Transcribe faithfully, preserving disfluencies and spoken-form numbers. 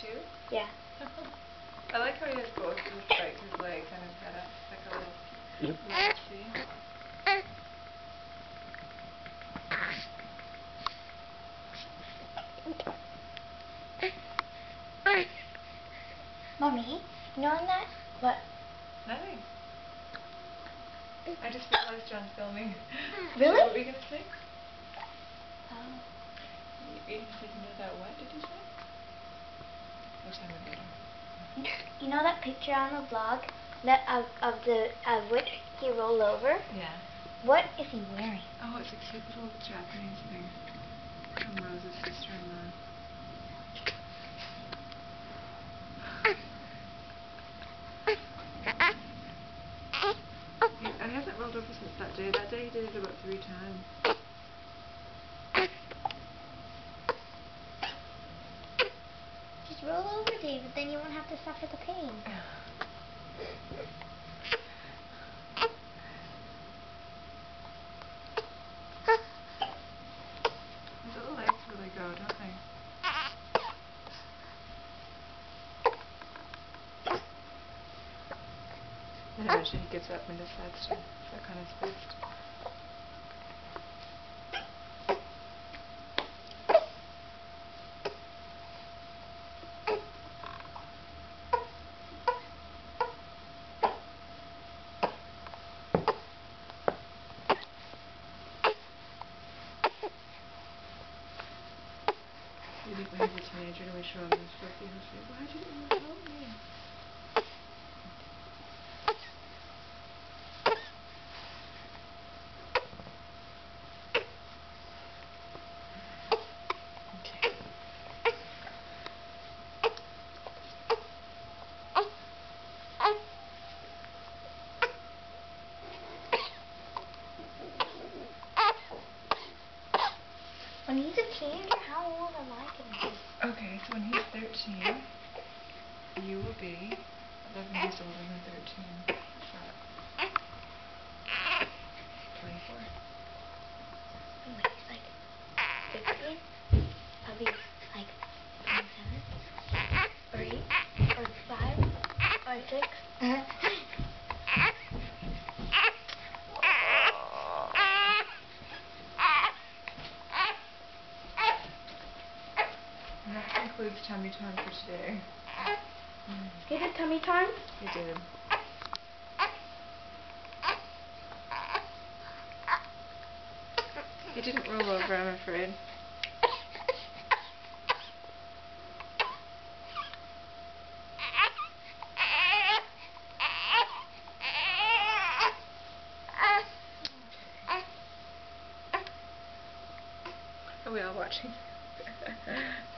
too? Yeah. I like how he has both his, like, his legs and his head up, like a little, little tree. Mommy, you know on that? What? Nothing. I just realized John's filming. Really? What were you going to say? Oh. You, you didn't say something about what, did you say? We'll tell me later. You know that picture on the vlog that of of the of which he rolled over? Yeah. What is he wearing? Oh, it's a cute little Japanese thing from Rose's sister-in-law. He, and he hasn't rolled over since that day. That day he did it about three times. Just roll over, David, then you won't have to suffer the pain. His little legs really go, don't they? And eventually he gets up and decides to suck on his fist. Maybe when he's a teenager and we show him this trophy, he'll say, why didn't you help me? Okay. When he's a teenager, how old am I going to be? Okay, so when he's thirteen, you will be eleven years older than thirteen. So, twenty-four. When he's like fifteen, I'll be like twenty-seven, or eight, or five, or six. And that concludes tummy time for today. Is it tummy time? You did. You didn't roll over, I'm afraid. Are we all watching?